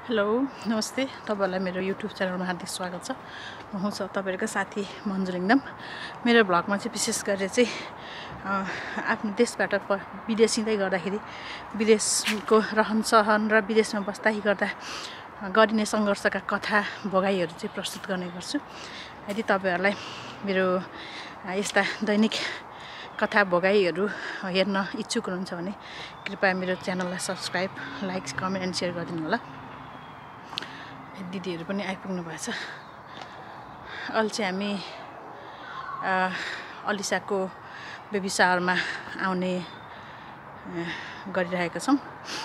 Hello नमस्ते तपाईहरुलाई मेरो युट्युब च्यानलमा हार्दिक स्वागत छ। म हुँ तपाईहरुको साथी मन्जु लिङदम। मेरो भ्लगमा चाहिँ विशेष गरेर चाहिँ आफ्नो देशबाट विदेश हिँड्दै गर्दाखेरि विदेशको रहनसहन र विदेशमा बस्दै गर्दा गरिने संघर्षका कथा भोगाईहरु चाहिँ प्रस्तुत गर्ने गर्छु। यदि तपाईहरुलाई मेरो यस्ता दैनिक कथा भोगाईहरु हेर्न इच्छुक हुनुहुन्छ भने कृपया मेरो च्यानललाई subscribe, like, comment and share गरिदिनु होला। दिदीहरु पनि आइपुग्नु भएछ। अहिले चाहिँ हामी अलिसाको बेबी शावरमा आउने गरिरहेका छौं।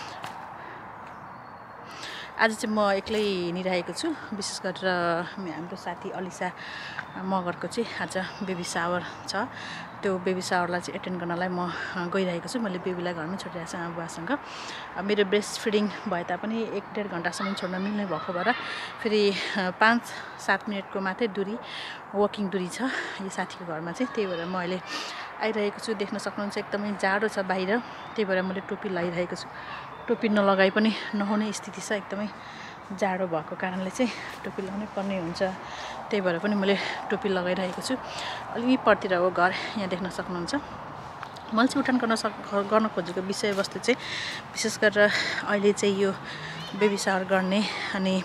आज चाहिँ म एक्लै हिँडिरहेको छु। विशेष गरेर हाम्रो साथी अलिसा मगरको चाहिँ आज बेबी शावर छ। त्यो बेबी शावरलाई चाहिँ एटेन्ड गर्नलाई म गइरहेको छु। मैले बेबीलाई घरमै छोडिरहेको छु आमा बुवासँग। मेरो ब्रेस्ट फिडिङ भए तापनि 1-1.5 घण्टासम्म छोड्न मिल्ने भएको भएर फेरि 5-7 मिनेटको मात्रै दूरी वकिङ दूरी छ यो साथीको घरमा चाहिँ। त्यही भएर म अहिले आइरहेको छु। देख्न सक्नुहुन्छ एकदमै जाडो छ बाहिर। त्यही भएर मैले टोपी लगाइरहेको छु। टोपी नलगाइ पनि नहुने स्थिति छ। एकदमै जाडो भएको कारणले चाहिँ टोपी लगाउनै पर्ने हुन्छ। त्यही भएर पनि मैले टोपी लगाइरहेको छु। अलि परतिर हो घर, यहाँ देख्न सक्नुहुन्छ। मैले चाहिँ उठान गर्न खोजेको विषयवस्तु चाहिँ विशेष गरेर अहिले चाहिँ यो बेबी शावर गर्ने अनि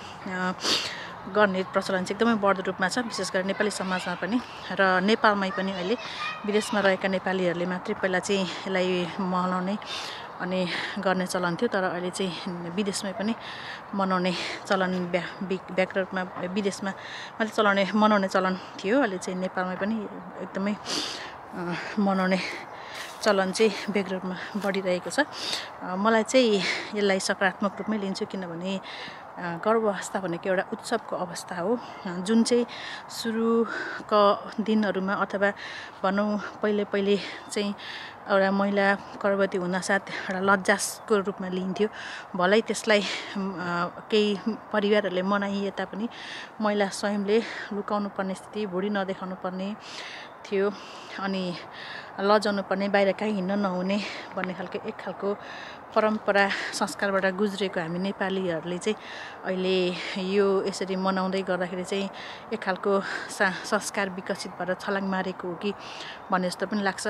गर्ने प्रचलन चाहिँ एकदमै बढ्दो रूपमा छ। विशेष गरी नेपाली समाजमा पनि र नेपालमै पनि अहिले विदेशमा रहेका नेपालीहरूले मात्रै पहिला चाहिँ यसलाई मनाउने अनि गर्ने चलन थियो। तर अहिले चाहिँ विदेशमै पनि मनाउने चलन व्यापक रूपमा विदेशमा मैले चलाउने मनाउने चलन थियो। अहिले चाहिँ नेपालमै पनि एकदमै मनाउने चलन चाहिँ व्यापक रूपमा बढिरहेको छ। मलाई चाहिँ यसलाई सकारात्मक रूपमै लिन्छु, किनभने गर्भावस्था भनेको एउटा उत्सवको अवस्था हो जुन चाहिँ सुरुको दिनहरुमा अथवा भनौं पहिले चाहिँ एउटा महिला गर्भवती हुनसाथ एउटा लज्जाको रूपमा लिइन्थ्यो। भलै त्यसलाई केही परिवारहरूले मनाइए तापनि महिला स्वयंले लुकाउनु पर्ने स्थिति, भुडी नदेखाउनु पर्ने थियो अनि लजाउनु पर्ने, बाहिर कहीँ हिँड्न नहुने भन्ने खालको एक खालको परम्परा संस्कारबाट गुज्रेको हामी नेपालीहरूले चाहिँ अहिले यो यसरी मनाउँदै गर्दाखेरि चाहिँ एक खालको संस्कार विकसित भएर छलाङ मारेको हो कि भन्ने जस्तो पनि लाग्छ।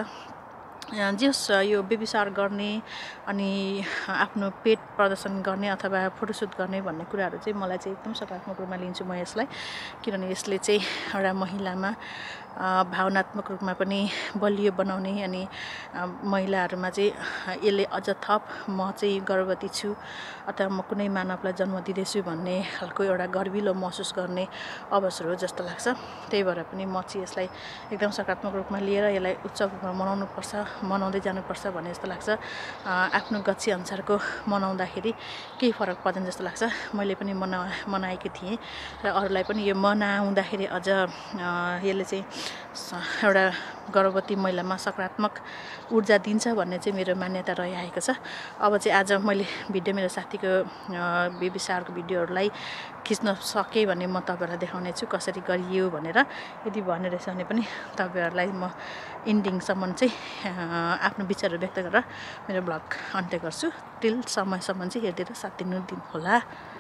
जस यो बेबी शावर गर्ने अनि आफ्नो पेट प्रदर्शन गर्ने अथवा फोटोसुट गर्ने भन्ने कुराहरू चाहिँ मलाई चाहिँ एकदम सकारात्मक रूपमा लिन्छु म यसलाई। किनभने यसले चाहिँ एउटा महिलामा भावनात्मक रूपमा पनि बलियो बनाउने अनि महिलाहरूमा चाहिँ यसले अझ थप म चाहिँ गर्भवती छु अथवा म कुनै मानवलाई जन्म दिँदैछु भन्ने खालको एउटा गर्विलो महसुस गर्ने अवसर हो जस्तो लाग्छ। त्यही भएर पनि म चाहिँ यसलाई एकदम सकारात्मक रूपमा लिएर यसलाई उत्सव रूपमा मनाउँदै जानुपर्छ भन्ने जस्तो लाग्छ। आफ्नो गच्छी अनुसारको मनाउँदाखेरि केही फरक पर्दैन जस्तो लाग्छ। मैले पनि मनाएकी थिएँ र अरूलाई पनि यो मनाउँदाखेरि अझ यसले चाहिँ एउटा गर्भवती महिलामा सकारात्मक ऊर्जा दिन्छ भन्ने चाहिँ मेरो मान्यता रहिआएको छ। अब चाहिँ आज मैले भिडियो मेरो साथीको बेबी शावरको भिडियोहरूलाई खिच्न सकेँ भने म तपाईहरुलाई देखाउने छु कसरी गरियो भनेर। यदि भन्ने रहेछ भने पनि तपाईहरुलाई म इन्डिङसम्म चाहिँ आफ्नो विचारहरू व्यक्त गरेर मेरो ब्लग अन्त्य गर्छु। टिल समयसम्म चाहिँ हेरिदिएर साथ दिनु होला।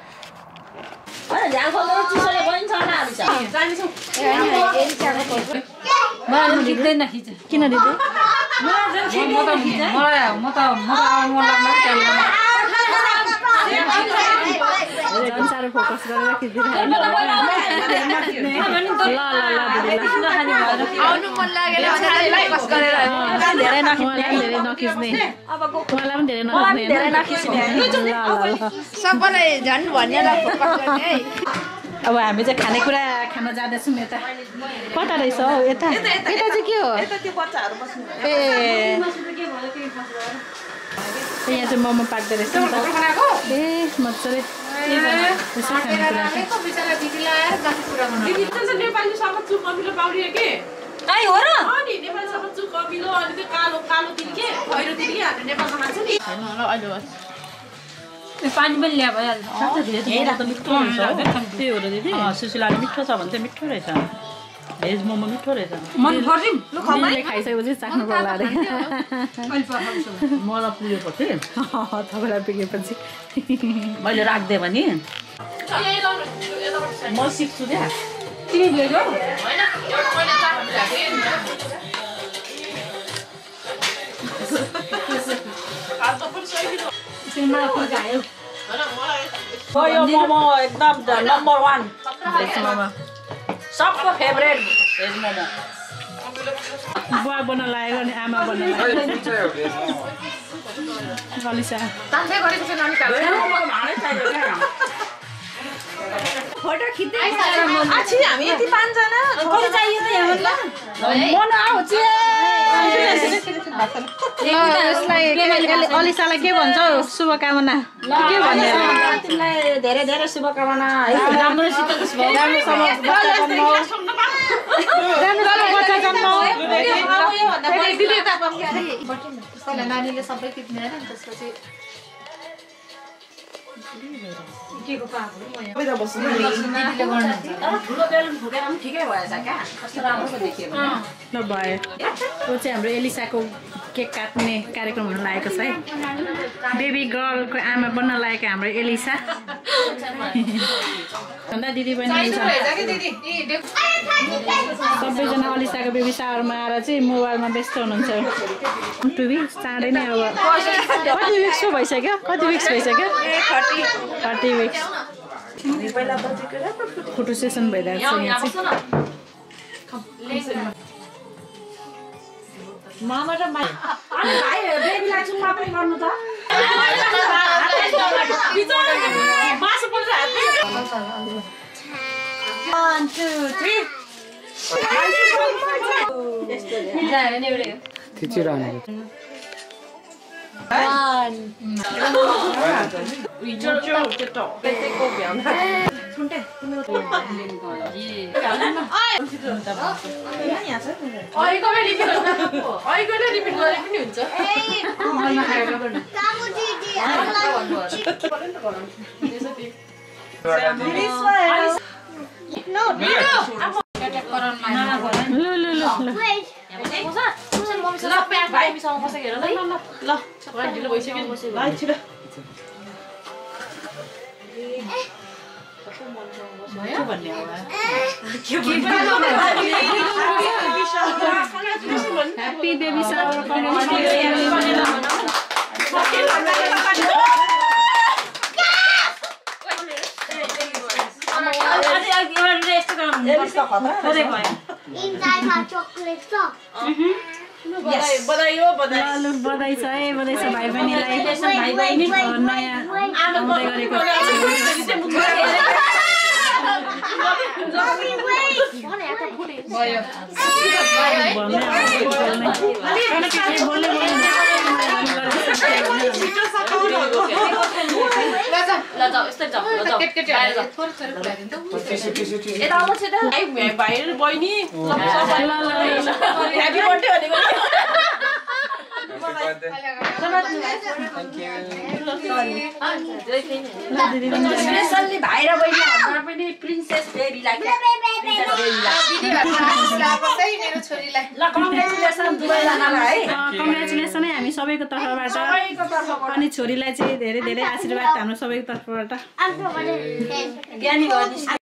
किन दिदी साह्रो फोकस गरेर खिच्दिनु धेरै नखिच्ने सबैलाई झन् भनेर फोकस गर्ने है। अब हामी चाहिँ खानेकुरा खान जाँदैछौँ। यता कता रहेछ हौ? यता चाहिँ के हो? ए यहाँ चाहिँ मोमो पाक्दै रहेछ नि त। ए मजाले पानी पनि ल्या भइहाल्छ। त्यही हो र दिदी। सुशीलाले मिठो छ भने चाहिँ मिठो रहेछ। भेज मोमो मिठो रहेछ। मन पर्दिम लु खमै खाइसकेपछि चाख्नु पर्ला अरे मलाई पुगेपछि तपाईँलाई पुगेपछि मैले राख्दे भने म सिक्छु क्या तिमी लियो यो मोमो एकदम नम्बर 1 भेज मोमो सबको फेभरेट भेज मोमो बुवा बन्न लागेको नि आमा बन्न लागेको अलिसा तान्दै गरेको छ नानी काले भाँडै चाहियो क्या फोटो खिच्दै आछि हामी यति 5 जना कति चाहियो त यहाँ ल मन आउँछ यसलाई अलिसालाई के भन्छ शुभकामना के भन्ने तिमीलाई धेरै धेरै शुभकामना है राम्रोसित राम्रोसँग बच्चा जन्माऊ नानीले सबै किन्ने हैन त्यसपछि केको पाएको ठुलो बेलुन फुकेर पनि ठिकै भएछ क्या कस्तो राम्रो देखियो ल भयो यो चाहिँ हाम्रो एलिसाको केक काट्ने कार्यक्रम हुन लागेको छ है बेबी गर्लको आमा बन्न लागेको हाम्रो एलिसा भन्दा दिदी पनि सबैजना अलिसाको बेबी सावरमा आएर चाहिँ मोबाइलमा व्यस्त हुनुहुन्छ 2 विक्स चाँडै नै अब कति विक्स भइसक्यो 30 विक्स फोटो सेसन भइरहेको छ यहाँ चाहिँ मामा र भाइ बेबीलाई चुम्मा पनि गर्नु त मासु पर्छ हातले 1 2 3 Happy baby shower. बधाई हो बधाई बधाई छ है बधाई छ भाइ बहिनीलाई भाइ बहिनी नयाँ आउँदै गरेको स्पेशली भाइ र बहिनी हाम्रो पनि प्रिन्सेस बेबीलाई ल कङ्ग्रेचुलेसन दुवैजनालाई है कङ्ग्रेचुलेसन है हामी सबैको तर्फबाट अनि छोरीलाई चाहिँ धेरै धेरै आशीर्वाद हाम्रो सबैको तर्फबाट ज्ञानी